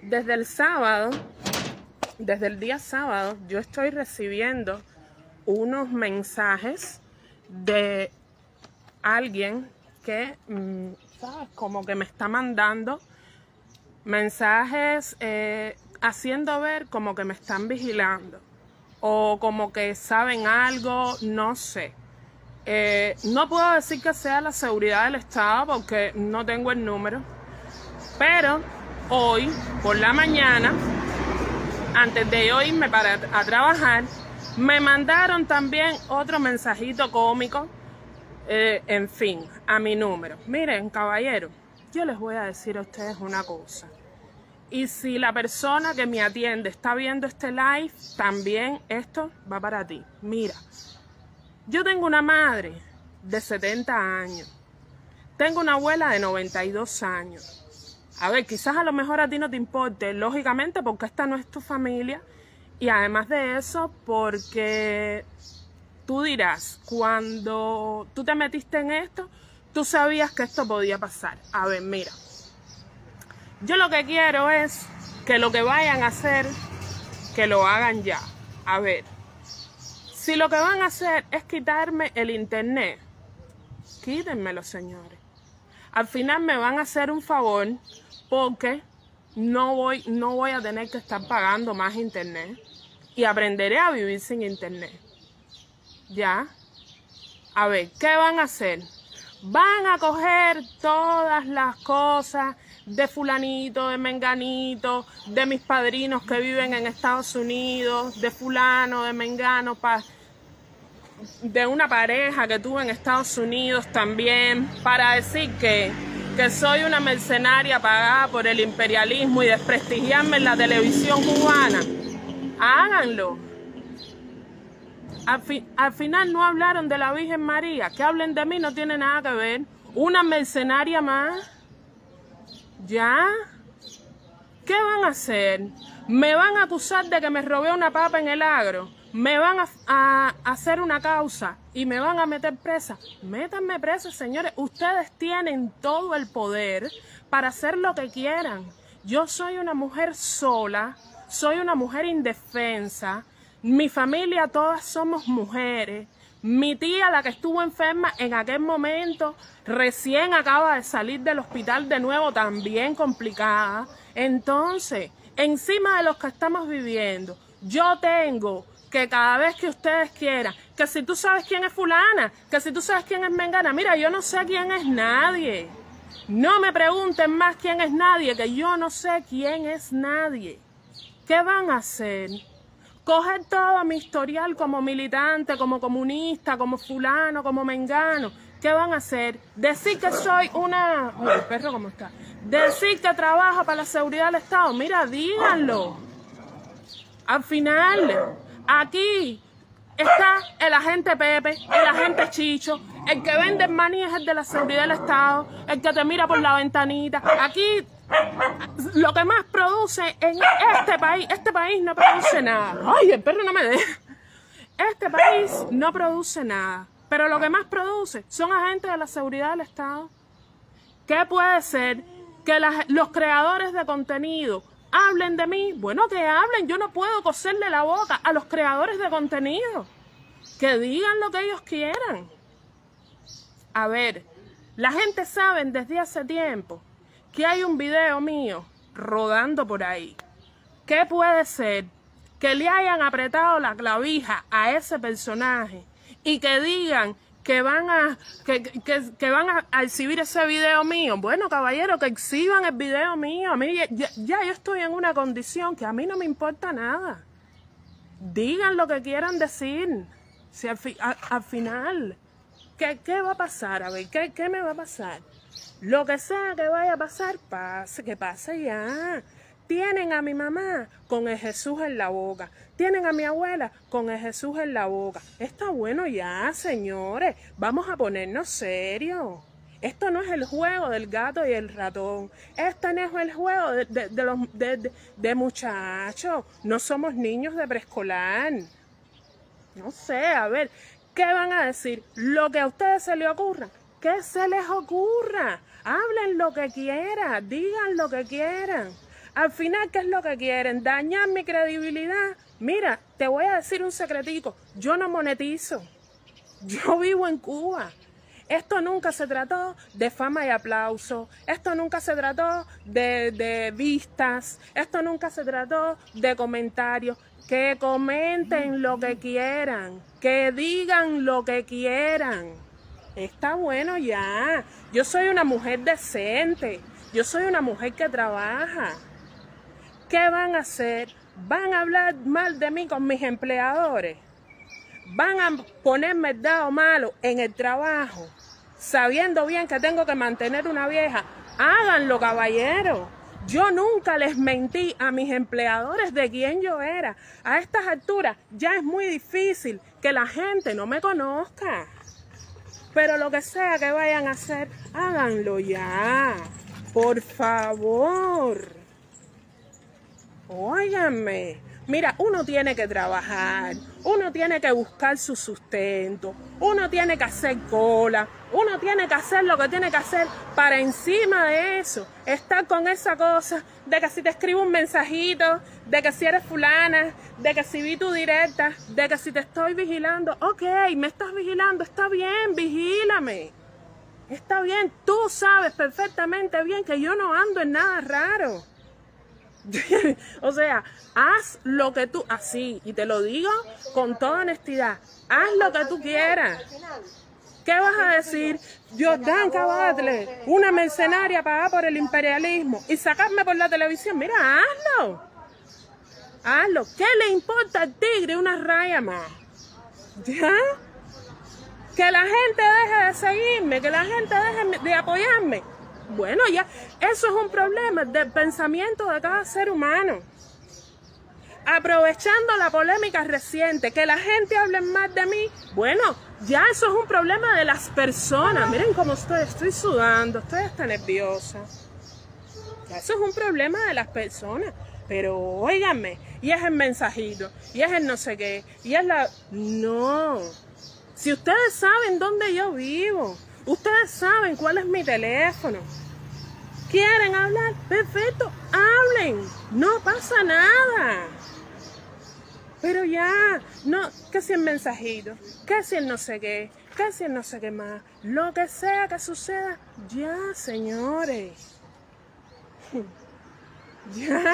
Desde el sábado, desde el día sábado, yo estoy recibiendo unos mensajes de alguien que, ¿sabes? Como que me está mandando mensajes haciendo ver como que me están vigilando o como que saben algo, no sé. No puedo decir que sea la seguridad del Estado porque no tengo el número, pero hoy por la mañana, antes de yo irme a trabajar, me mandaron también otro mensajito cómico, en fin, a mi número. Miren, caballero, yo les voy a decir a ustedes una cosa. Y si la persona que me atiende está viendo este live, también esto va para ti. Mira, yo tengo una madre de 70 años. Tengo una abuela de 92 años. A ver, quizás a lo mejor a ti no te importe, lógicamente, porque esta no es tu familia. Y además de eso, porque tú dirás, cuando tú te metiste en esto, tú sabías que esto podía pasar. A ver, mira. Yo lo que quiero es que lo que vayan a hacer, que lo hagan ya. A ver, si lo que van a hacer es quitarme el internet, quítenmelo, señores. Al final me van a hacer un favor porque no voy a tener que estar pagando más internet y aprenderé a vivir sin internet. ¿Ya? A ver, ¿qué van a hacer? Van a coger todas las cosas de fulanito, de menganito, de mis padrinos que viven en Estados Unidos, de fulano, de mengano, de una pareja que tuve en Estados Unidos también, para decir que soy una mercenaria pagada por el imperialismo y desprestigiarme en la televisión cubana. Háganlo. Al final no hablaron de la Virgen María. Que hablen de mí no tiene nada que ver. Una mercenaria más. ¿Ya? ¿Qué van a hacer? ¿Me van a acusar de que me robé una papa en el agro? ¿Me van a hacer una causa y me van a meter presa? Métanme presa, señores. Ustedes tienen todo el poder para hacer lo que quieran. Yo soy una mujer sola, soy una mujer indefensa. Mi familia todas somos mujeres. Mi tía, la que estuvo enferma en aquel momento, recién acaba de salir del hospital de nuevo, también complicada. Entonces, encima de los que estamos viviendo, yo tengo que cada vez que ustedes quieran, que si tú sabes quién es fulana, que si tú sabes quién es mengana, mira, yo no sé quién es nadie. No me pregunten más quién es nadie, que yo no sé quién es nadie. ¿Qué van a hacer? Coger todo mi historial como militante, como comunista, como fulano, como mengano. ¿Qué van a hacer? Decir que soy una... Oye, el perro cómo está. Decir que trabajo para la seguridad del Estado. Mira, díganlo. Al final, aquí está el agente Pepe, el agente Chicho, el que vende maní es el de la seguridad del Estado, el que te mira por la ventanita. Aquí... lo que más produce en este país no produce nada. Ay, el perro no me deja. Este país no produce nada, pero lo que más produce son agentes de la seguridad del Estado. ¿Qué puede ser? Que los creadores de contenido hablen de mí. Bueno, que hablen. Yo no puedo coserle la boca a los creadores de contenido. Que digan lo que ellos quieran. A ver, la gente sabe desde hace tiempo que hay un video mío rodando por ahí. ¿Qué puede ser? Que le hayan apretado la clavija a ese personaje y que digan que van a exhibir ese video mío. Bueno, caballero, que exhiban el video mío. A mí ya yo estoy en una condición que a mí no me importa nada. Digan lo que quieran decir. Si al final, ¿qué va a pasar? A ver, ¿qué me va a pasar? Lo que sea que vaya a pasar, que pase ya. Tienen a mi mamá con el Jesús en la boca. Tienen a mi abuela con el Jesús en la boca. Está bueno ya, señores. Vamos a ponernos serios. Esto no es el juego del gato y el ratón. Este no es el juego de muchachos. No somos niños de preescolar. No sé, a ver, ¿qué van a decir? Lo que a ustedes se les ocurra. ¿Qué se les ocurra? Hablen lo que quieran, digan lo que quieran. Al final, ¿qué es lo que quieren? Dañar mi credibilidad. Mira, te voy a decir un secretico. Yo no monetizo. Yo vivo en Cuba. Esto nunca se trató de fama y aplauso. Esto nunca se trató de vistas. Esto nunca se trató de comentarios. Que comenten lo que quieran. Que digan lo que quieran. Está bueno ya. Yo soy una mujer decente. Yo soy una mujer que trabaja. ¿Qué van a hacer? ¿Van a hablar mal de mí con mis empleadores? ¿Van a ponerme el dedo malo en el trabajo? Sabiendo bien que tengo que mantener una vieja. Háganlo, caballero. Yo nunca les mentí a mis empleadores de quién yo era. A estas alturas ya es muy difícil que la gente no me conozca. Pero lo que sea que vayan a hacer, háganlo ya. Por favor. Óiganme. Mira, uno tiene que trabajar, uno tiene que buscar su sustento, uno tiene que hacer cola, uno tiene que hacer lo que tiene que hacer para encima de eso, estar con esa cosa de que si te escribo un mensajito, de que si eres fulana, de que si vi tu directa, de que si te estoy vigilando. Ok, me estás vigilando, está bien, vigílame. Está bien, tú sabes perfectamente bien que yo no ando en nada raro. O sea, haz lo que tú, así, y te lo digo con toda honestidad, haz lo que tú quieras. ¿Qué vas a decir? Yordanka Batlle, una mercenaria pagada por el imperialismo, y sacarme por la televisión. Mira, hazlo. Hazlo. ¿Qué le importa al tigre una raya más? ¿Ya? Que la gente deje de seguirme, que la gente deje de apoyarme. Bueno, ya, eso es un problema del pensamiento de cada ser humano. Aprovechando la polémica reciente, que la gente hable mal de mí, bueno, ya eso es un problema de las personas. Miren cómo estoy sudando, estoy hasta nerviosa. Ya eso es un problema de las personas. Pero óiganme, y es el mensajito, y es el no sé qué, y es la... No. Si ustedes saben dónde yo vivo, ustedes saben cuál es mi teléfono. ¿Quieren hablar? Perfecto, hablen. No pasa nada. Pero ya, no, que si el mensajito, que si el no sé qué, que si el no sé qué más. Lo que sea que suceda, ya, señores. Ya.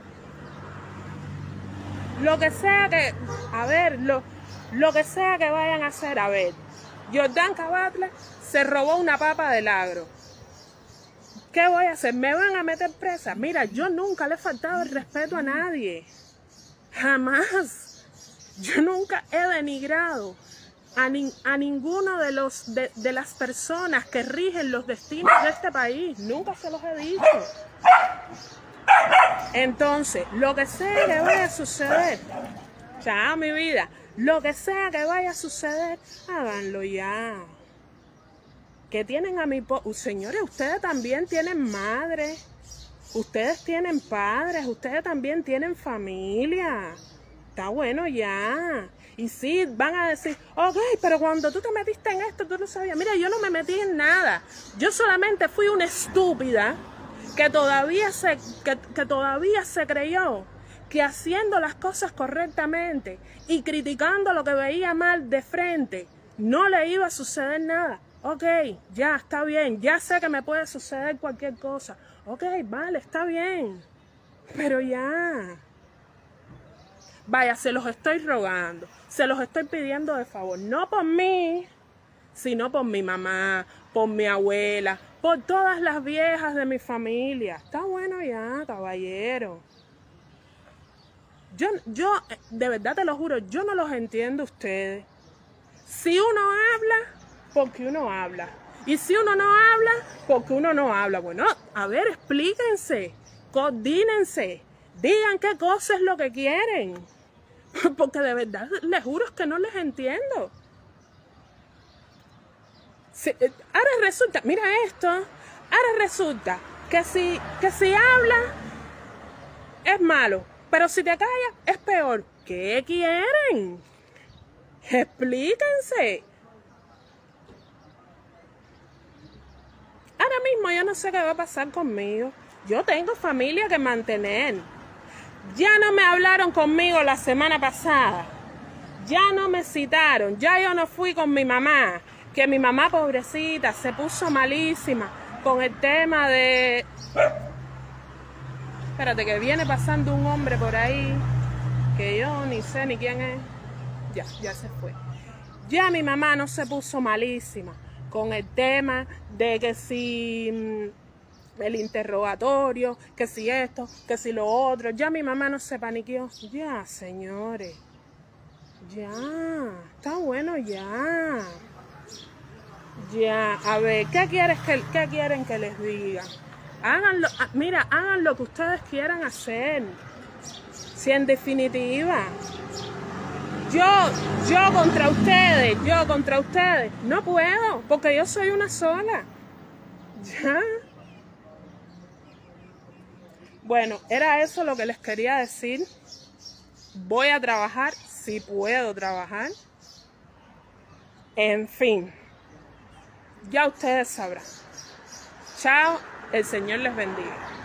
Lo que sea que, a ver, lo que sea que vayan a hacer, a ver. Yordanka Batlle se robó una papa del agro. ¿Qué voy a hacer? ¿Me van a meter presa? Mira, yo nunca le he faltado el respeto a nadie. Jamás. Yo nunca he denigrado a ninguno de las personas que rigen los destinos de este país. Nunca se los he dicho. Entonces, lo que sea que vaya a suceder, ya, mi vida, lo que sea que vaya a suceder, háganlo ya. Que tienen a mi... Señores, ustedes también tienen madre. Ustedes tienen padres. Ustedes también tienen familia. Está bueno ya. Y sí, van a decir, ok, pero cuando tú te metiste en esto, tú lo sabías. Mira, yo no me metí en nada. Yo solamente fui una estúpida que todavía se creyó que haciendo las cosas correctamente y criticando lo que veía mal de frente, no le iba a suceder nada. Ok, ya, está bien, ya sé que me puede suceder cualquier cosa. Ok, vale, está bien, pero ya. Vaya, se los estoy rogando, se los estoy pidiendo de favor, no por mí, sino por mi mamá, por mi abuela, por todas las viejas de mi familia. Está bueno ya, caballero. Yo, de verdad te lo juro, yo no los entiendo a ustedes. Si uno habla, porque uno habla. Y si uno no habla, porque uno no habla. Bueno, a ver, explíquense, coordínense, digan qué cosa es lo que quieren. Porque de verdad, les juro que no les entiendo. Ahora resulta, mira esto, ahora resulta que si habla es malo, pero si te callas es peor. ¿Qué quieren? Explíquense. Ahora mismo yo no sé qué va a pasar conmigo. Yo tengo familia que mantener. Ya no me hablaron conmigo la semana pasada. Ya no me citaron. Ya yo no fui con mi mamá. Que mi mamá, pobrecita, se puso malísima con el tema de... Espérate, que viene pasando un hombre por ahí que yo ni sé ni quién es. Ya se fue. Ya mi mamá no se puso malísima con el tema de que si el interrogatorio, que si esto, que si lo otro. Ya mi mamá no se paniqueó. Ya, señores. Ya. Está bueno ya. Ya. A ver, ¿qué quieren que les diga? Háganlo, mira, hagan lo que ustedes quieran hacer. Si en definitiva, yo contra ustedes, no puedo, porque yo soy una sola. Ya. Bueno, era eso lo que les quería decir. Voy a trabajar, si puedo trabajar. En fin, ya ustedes sabrán. Chao, el Señor les bendiga.